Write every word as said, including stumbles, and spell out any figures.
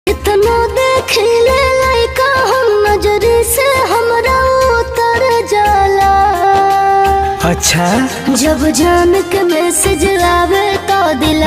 इतना देख ले लइका हम नजरी से हमरा उतर जाला। अच्छा जब जान के मैसेज आवे तो दिल